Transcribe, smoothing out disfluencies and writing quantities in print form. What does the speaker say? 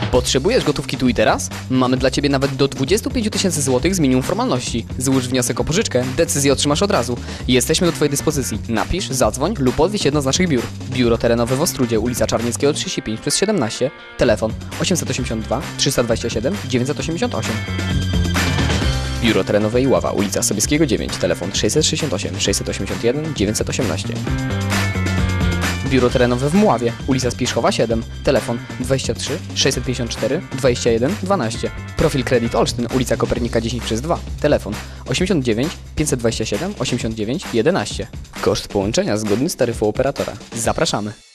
Potrzebujesz gotówki tu i teraz? Mamy dla Ciebie nawet do 25 tysięcy złotych z minimum formalności. Złóż wniosek o pożyczkę, decyzję otrzymasz od razu. Jesteśmy do Twojej dyspozycji. Napisz, zadzwoń lub odwiedź jedno z naszych biur. Biuro terenowe w Ostrudzie, ulica Czarnieckiego 35/17, telefon 882 327 988. Biuro terenowe Iława, ulica Sobieskiego 9, telefon 668 681 918. Biuro terenowe w Mławie, ulica Spiszchowa 7, telefon 23 654 21 12. Profil Kredyt Olsztyn, ulica Kopernika 10/2, telefon 89 527 89 11. Koszt połączenia zgodny z taryfą operatora. Zapraszamy.